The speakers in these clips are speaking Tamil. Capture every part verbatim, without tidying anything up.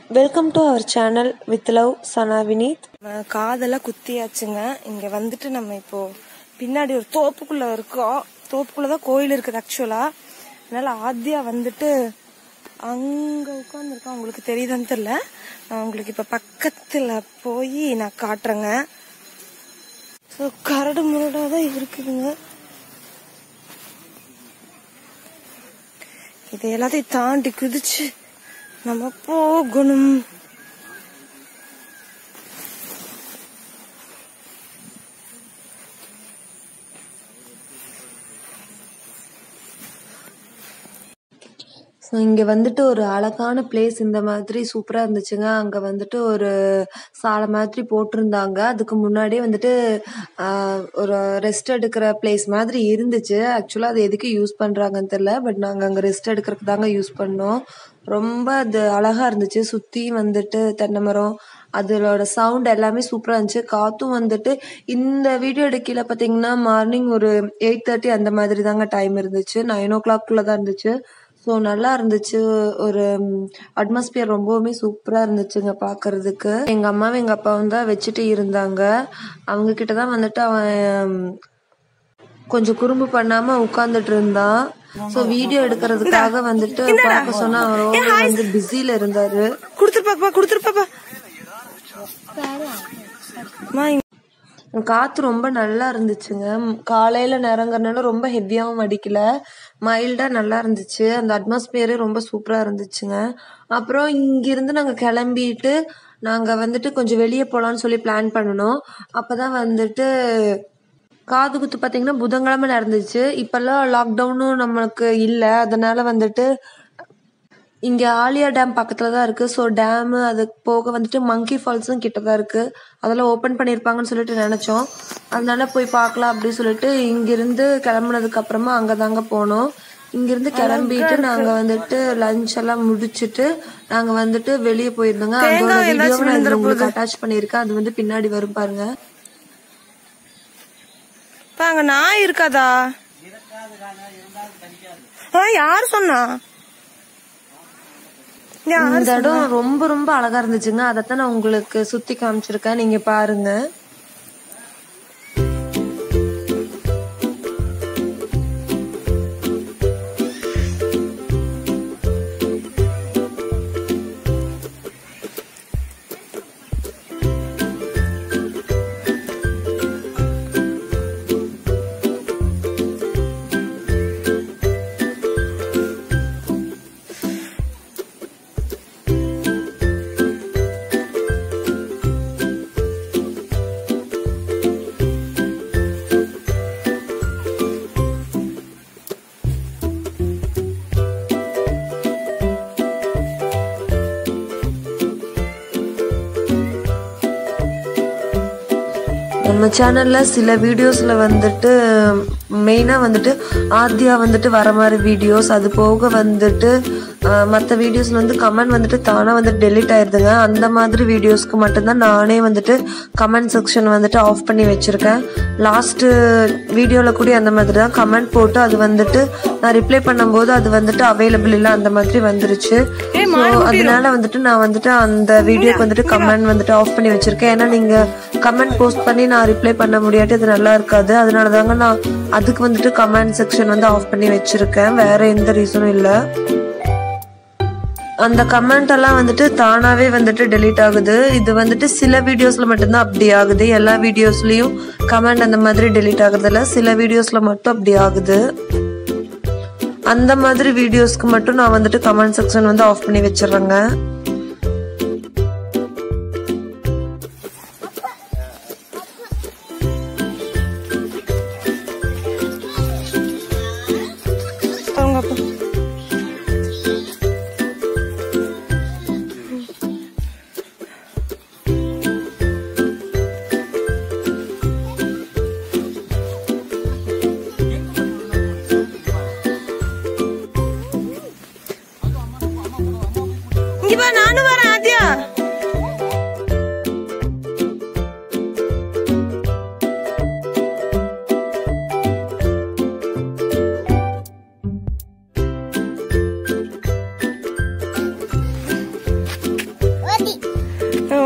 Welcome to our channel with love Sana Vineeth. காதெல்லாம் குத்தியாச்சுங்க. இங்க வந்துட்டு நம்ம இப்போ பின்னாடி ஒரு தோப்புக்குள்ள இருக்கோம். தோப்புக்குள்ளதான் கோயில் இருக்குது ஆக்சுவலா. அதனால ஆத்யா வந்துட்டு அங்க உட்கார்ந்து இருக்கா. உங்களுக்கு தெரியுதான்னு தெரியல. நான் உங்களுக்கு இப்ப பக்கத்துல போய் நான் காட்டுறேங்க. ஸோ கரடு முரடாதான் இருக்குதுங்க. இதை எல்லாத்தையும் தாண்டி குதிச்சு நம்ம போகணும். ஸோ இங்கே வந்துட்டு ஒரு அழகான பிளேஸ் இந்த மாதிரி சூப்பராக இருந்துச்சுங்க. அங்கே வந்துட்டு ஒரு சாலை மாதிரி போட்டிருந்தாங்க. அதுக்கு முன்னாடியே வந்துட்டு ஒரு ரெஸ்ட் எடுக்கிற பிளேஸ் மாதிரி இருந்துச்சு. ஆக்சுவலாக அது எதுக்கு யூஸ் பண்ணுறாங்கன்னு தெரியல. பட் நாங்கள் அங்கே ரெஸ்ட் எடுக்கிறதுக்கு தாங்க யூஸ் பண்ணோம். ரொம்ப அது அழகாக இருந்துச்சு. சுற்றி வந்துட்டு தென்னை மரம், அதோட சவுண்ட் எல்லாமே சூப்பராக இருந்துச்சு. காற்றும் வந்துட்டு இந்த வீடியோ எடுக்கையில் பார்த்தீங்கன்னா மார்னிங் ஒரு எயிட் தேர்ட்டி அந்த மாதிரி தாங்க டைம் இருந்துச்சு. நைன் ஓ கிளாக்குள்ளே தான் இருந்துச்சு. ஸோ நல்லா இருந்துச்சு. ஒரு அட்மாஸ்பியர் ரொம்பவுமே சூப்பராக இருந்துச்சுங்க பார்க்கறதுக்கு. எங்கள் அம்மாவும் எங்கள் அப்பாவும் தான் வச்சுட்டு இருந்தாங்க. அவங்க கிட்ட தான் வந்துட்டு அவன் கொஞ்சம் குறும்பு பண்ணாம உட்கார்ந்துட்டு இருந்தான். ஸோ வீடியோ எடுக்கிறதுக்காக வந்துட்டு பார்க்க சொன்னா அவர் வந்து பிஸியில இருந்தாரு. கொடுத்துருப்பாப்பா கொடுத்துருப்பாப்பா. காத்து ரொம்ப நல்லா இருந்துச்சுங்க. காலையில நேரங்கிறனால ரொம்ப ஹெவியாவும் அடிக்கல, மைல்டா நல்லா இருந்துச்சு. அந்த அட்மாஸ்பியரே ரொம்ப சூப்பரா இருந்துச்சுங்க. அப்புறம் இங்கிருந்து நாங்க கிளம்பிட்டு நாங்க வந்துட்டு கொஞ்சம் வெளியே போலான்னு சொல்லி பிளான் பண்ணணும். அப்பதான் வந்துட்டு காது குத்து பாத்தீங்கன்னா புதன்கிழமை நடந்துச்சு. இப்பெல்லாம் லாக்டவுனும் நம்மளுக்கு இல்லை. அதனால வந்துட்டு இங்க ஆலியா டேம் பக்கத்துல தான் இருக்கு. ஸோ டேமு அது போக வந்துட்டு மங்கி ஃபால்ஸும் கிட்டதான் இருக்கு. அதெல்லாம் ஓப்பன் பண்ணியிருப்பாங்கன்னு சொல்லிட்டு நினைச்சோம். அதனால போய் பார்க்கலாம் அப்படின்னு சொல்லிட்டு இங்கிருந்து கிளம்புனதுக்கு அப்புறமா அங்கதாங்க போனோம். இங்கிருந்து கிளம்பிட்டு நாங்க வந்துட்டு லஞ்ச் எல்லாம் முடிச்சுட்டு நாங்க வந்துட்டு வெளியே போயிருந்தோங்க. அதோட வீடியோவை நான் உங்களுக்கு அட்டாச் பண்ணிருக்கேன். அது வந்து பின்னாடி வரும் பாருங்க. அங்க நாய் இருக்காதா? யாரு சொன்னா? இந்த இடம் ரொம்ப ரொம்ப அழகா இருந்துச்சுங்க. அதத்தான் நான் உங்களுக்கு சுத்தி காமிச்சிருக்கேன். நீங்க பாருங்க. நம்ம சேனல்ல சில வீடியோஸ்ல வந்துட்டு மெயினா வந்துட்டு ஆத்யா வந்துட்டு வர மாதிரி வீடியோஸ், அது போக வந்துட்டு மற்ற வீடியோஸ்ல வந்து கமெண்ட் வந்துட்டு தானா வந்துட்டு டெலிட் ஆயிருதுங்க. அந்த மாதிரி வீடியோஸ்க்கு மட்டும்தான் நானே வந்துட்டு கமெண்ட் செக்ஷன் வந்துட்டு ஆஃப் பண்ணி வச்சிருக்கேன். லாஸ்ட் வீடியோல கூட அந்த மாதிரி தான் கமெண்ட் போட்டு அது வந்துட்டு நான் ரிப்ளை பண்ணும்போது அது வந்துட்டு அவைலபிள் இல்லை அந்த மாதிரி வந்துருச்சு. அதனால வந்துட்டு நான் வந்துட்டு அந்த வீடியோக்கு வந்துட்டு கமெண்ட் வந்துட்டு ஆஃப் பண்ணி வச்சிருக்கேன். ஏன்னா நீங்க கமெண்ட் போஸ்ட் பண்ணி நான் ரிப்ளை பண்ண முடியாட்டி அது நல்லா இருக்காது. அதனால தாங்க நான் அதுக்கு வந்துட்டு கமெண்ட் செக்ஷன் வந்து ஆஃப் பண்ணி வச்சிருக்கேன். வேற எந்த ரீசனும் இல்லை. அந்த கமெண்ட் எல்லாம் வந்துட்டு தானாவே வந்துட்டு டெலீட் ஆகுது. இது வந்துட்டு சில வீடியோஸ்ல மட்டும்தான் அப்படி ஆகுது. எல்லா வீடியோஸ்லயும் கமெண்ட் அந்த மாதிரி டெலீட் ஆகுறதில்ல. சில வீடியோஸ்ல மட்டும் அப்படி ஆகுது. அந்த மாதிரி வீடியோஸ்க்கு மட்டும் நான் வந்துட்டு கமெண்ட் செக்ஷன் வந்து ஆஃப் பண்ணி வச்சிடுறேங்க. இங்க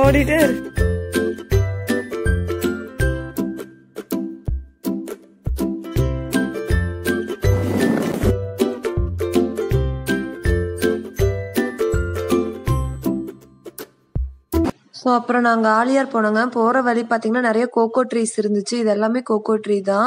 ஓடிட்டே ஸோ அப்புறம் நாங்கள் ஆலியார் போனோங்க. போகிற வழி பார்த்தீங்கன்னா நிறைய கோகோ ட்ரீஸ் இருந்துச்சு. இது எல்லாமே கோகோ ட்ரீ தான்.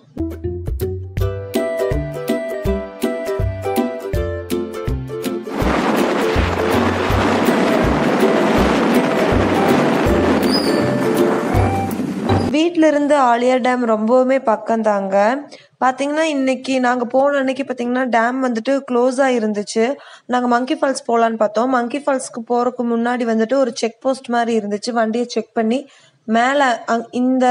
வீட்டில இருந்து ஆலியார் டேம் ரொம்பவுமே பக்கம் தாங்க. பாத்தீங்கன்னா இன்னைக்கு நாங்க போன அன்னைக்கு பாத்தீங்கன்னா டேம் வந்துட்டு க்ளோஸா இருந்துச்சு. நாங்க மங்கி ஃபால்ஸ் போலான்னு பார்த்தோம். மங்கி ஃபால்ஸ்க்கு போறதுக்கு முன்னாடி வந்துட்டு ஒரு செக் போஸ்ட் மாதிரி இருந்துச்சு. வண்டியை செக் பண்ணி மேல இந்த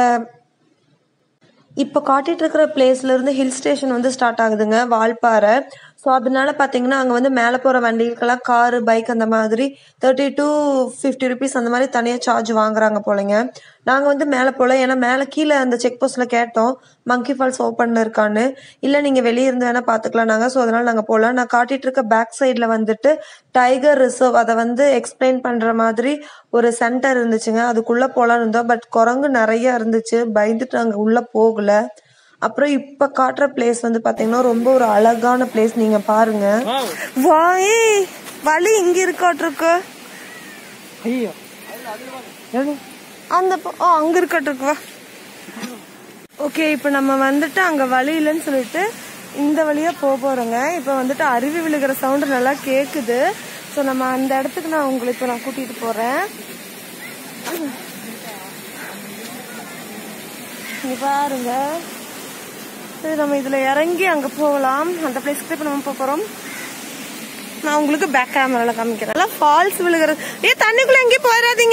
இப்போ காட்டிட்டு இருக்கிற பிளேஸ்ல இருந்து ஹில் ஸ்டேஷன் வந்து ஸ்டார்ட் ஆகுதுங்க, வால்பாறை. ஸோ அதனால பார்த்தீங்கன்னா அங்கே வந்து மேலே போகிற வண்டிகளுக்கெல்லாம் காரு பைக் அந்த மாதிரி தேர்ட்டி டு ஃபிஃப்டி ருபீஸ் அந்த மாதிரி தனியாக சார்ஜ் வாங்குறாங்க போலங்க. நாங்கள் வந்து மேலே போகல, ஏன்னா மேலே கீழே அந்த செக் போஸ்ட்டில் கேட்டோம் மங்கி ஃபால்ஸ் ஓப்பனில் இருக்கான்னு. இல்லை நீங்கள் வெளியே இருந்து வேணால் பார்த்துக்கலாம் நாங்கள். ஸோ அதனால் நாங்கள் போகல. நான் காட்டிகிட்டு இருக்க பேக் சைடில் வந்துட்டு டைகர் ரிசர்வ் அதை வந்து எக்ஸ்பிளைன் பண்ணுற மாதிரி ஒரு சென்டர் இருந்துச்சுங்க. அதுக்குள்ளே போகலான்னு இருந்தோம். பட் குரங்கு நிறையா இருந்துச்சு, பயந்துட்டு நாங்கள் உள்ளே போகல. அப்புறம் இப்ப காட்டுற பிளேஸ் வந்து பாத்தீங்கன்னா ரொம்ப ஒரு அழகான பிளேஸ். நீங்க பாருங்க, வாய் வழி இங்க இருக்காட்டிருக்கு. அந்த அங்க இருக்காட்டிருக்கு. ஓகே, இப்ப நம்ம வந்துட்டு அங்க வழி இல்லைன்னு சொல்லிட்டு இந்த வழியா போக போறோங்க. இப்ப வந்துட்டு அருவி விழுகிற சவுண்ட் நல்லா கேக்குது. ஸோ நம்ம அந்த இடத்துக்கு நான் உங்களை இப்ப நான் கூட்டிட்டு போறேன். இங்க பாருங்க, நம்ம இதுல இறங்கி அங்க போகலாம். அந்த பிளேஸ்க்கு இப்ப நம்ம போறோம். நான் உங்களுக்கு பேக் கேமரால காமிக்கிறேன். ஃபால்ஸ் விழுகிறது. ஏ தண்ணிக்குள்ள எங்கேயும் போயிடாதீங்க,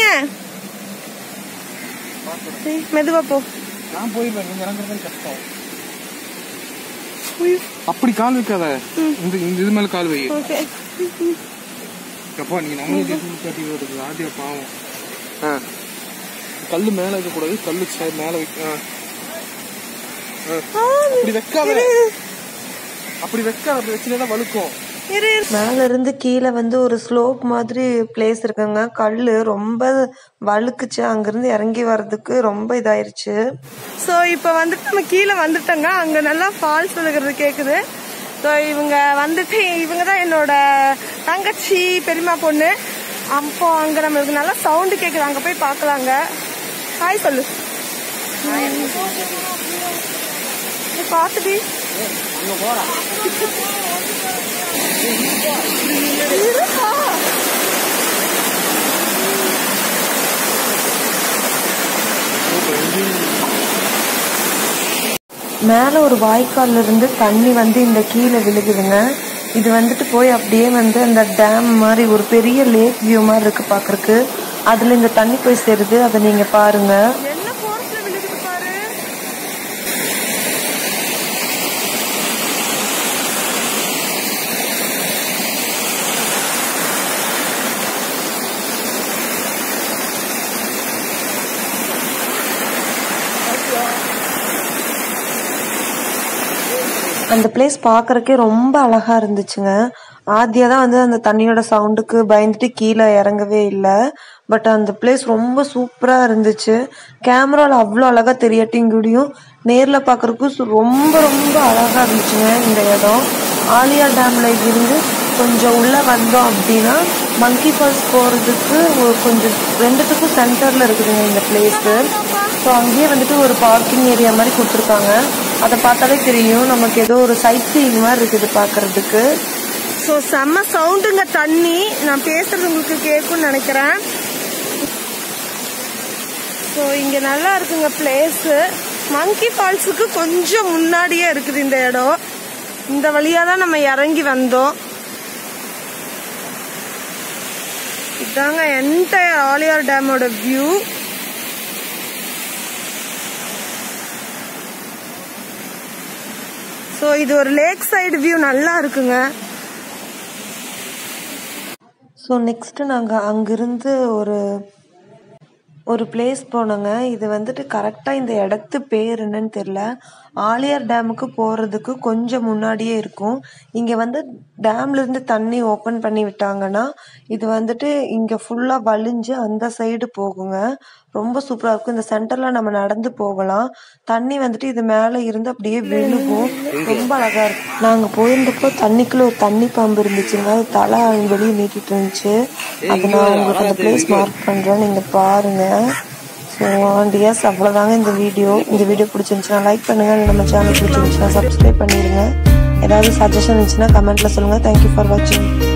மெதுவா போ. நான் போயிடுவேன், நீங்க இறங்குறது கஷ்டம். அப்படி கால் வைக்காத, இந்த இது மேல கால் வை. ஓகே அப்பா நீங்க நம்மளுக்கு காட்டி வருது ஆதியா பாவம். கல்லு மேல வைக்க கூடாது, கல்லு மேல வைக்க. அப்படி வைக்காத, அப்படி வைக்காத, அப்படி வச்சுதான் வழுக்கும். மேல இருந்து கீழே வந்து ஒரு ஸ்லோப் மாதிரி பிளேஸ் இருக்குங்க. கல்லு ரொம்ப வழுக்குச்சு, அங்கிருந்து இறங்கி வர்றதுக்கு ரொம்ப இதாயிருச்சு. ஸோ இப்போ வந்துட்டு நம்ம கீழே வந்துட்டோங்க. அங்க நல்லா ஃபால்ஸ் விழுகிறது கேக்குது. ஸோ இவங்க வந்துட்டு இவங்க தான் என்னோட தங்கச்சி பெரியமா பொண்ணு. அப்போ அங்க நம்மளுக்கு நல்லா சவுண்டு கேக்குது, அங்க போய் பாக்கலாங்க. ஹாய் சொல்லு. பாத்துடி மேல ஒரு வாய்க்கால்ல இருந்து தண்ணி வந்து இந்த கீழே விழுகுதுங்க. இது வந்துட்டு போய் அப்படியே வந்து அந்த டேம் மாதிரி ஒரு பெரிய லேக் வியூ மாதிரி இருக்கு பாக்குறதுக்கு. அதுல இந்த தண்ணி போய் சேருது, அதை நீங்க பாருங்க. அந்த பிளேஸ் பாக்குறதுக்கே ரொம்ப அழகா இருந்துச்சுங்க. ஆதியா தான் வந்து அந்த தண்ணியோட சவுண்டுக்கு பயந்துட்டு கீழே இறங்கவே இல்லை. பட் அந்த பிளேஸ் ரொம்ப சூப்பரா இருந்துச்சு. கேமரால அவ்வளோ அழகா தெரியட்டியும் கூடியும் நேர்ல பாக்குறதுக்கு ரொம்ப ரொம்ப அழகா இருந்துச்சுங்க இந்த இடம். ஆலியார் டேம்ல இருந்து கொஞ்சம் உள்ள வந்தோம் அப்படின்னா மங்கி ஃபால்ஸ் போறதுக்கு கொஞ்சம் ரெண்டுத்துக்கும் சென்டர்ல இருக்குதுங்க இந்த பிளேஸ். ஸோ அங்கேயே வந்துட்டு ஒரு பார்க்கிங் ஏரியா மாதிரி கொடுத்துருக்காங்க. அதை பார்த்தாலே தெரியும் நமக்கு ஏதோ ஒரு சைட் சீயிங் மாதிரி இருக்குது பாக்குறதுக்கு. ஸோ செம்ம சவுண்டுங்க தண்ணி. நான் பேசுறது உங்களுக்கு கேட்கும்னு நினைக்கிறேன். ஸோ இங்க நல்லா இருக்குங்க பிளேஸ். மங்கி ஃபால்ஸுக்கு கொஞ்சம் முன்னாடியே இருக்குது இந்த இடம். இந்த வழியா தான் நம்ம இறங்கி வந்தோம். இதாங்க என்டையர் ஆலியார் டேமோட வியூ. ஸோ இது ஒரு லேக் சைடு வியூ, நல்லா இருக்குங்க. ஸோ நெக்ஸ்ட் நாங்கள் அங்கிருந்து ஒரு ஒரு பிளேஸ் போனோங்க. இது வந்துட்டு கரெக்டாக இந்த இடத்து பேர் என்னன்னு தெரியல. ஆலியார் டேமுக்கு போகிறதுக்கு கொஞ்சம் முன்னாடியே இருக்கும். இங்கே வந்து டேம்ல இருந்து தண்ணி ஓப்பன் பண்ணி விட்டாங்கன்னா இது வந்துட்டு இங்க ஃபுல்லா வலிஞ்சு அந்த சைடு போகுங்க. ரொம்ப சூப்பரா இருக்கும். இந்த சென்டர்ல நம்ம நடந்து போகலாம். தண்ணி வந்துட்டு இது மேல இருந்து அப்படியே விழுகும். ரொம்ப அழகா இருக்கும். நாங்க போயிருந்தப்போ தண்ணிக்குள்ள ஒரு தண்ணி பாம்பு இருந்துச்சுங்க. அது தலை வெளியே நீட்டிட்டு இருந்துச்சு. அது நான் உங்களுக்கு அந்த பிளேஸ் மார்க் பண்றேன், நீங்க பாருங்க. ஸோ டியர்ஸ், அவ்வளோதாங்க இந்த வீடியோ. இந்த வீடியோ பிடிச்சிருந்துச்சுன்னா லைக் பண்ணுங்க. நம்ம சேனல் பிடிச்சிருந்துச்சுன்னா சப்ஸ்கிரைப் பண்ணிடுங்க. ஏதாவது சஜஷன் இருந்துச்சுன்னா கமெண்ட்ல சொல்லுங்க. தேங்க்யூ ஃபார் வாட்சிங்.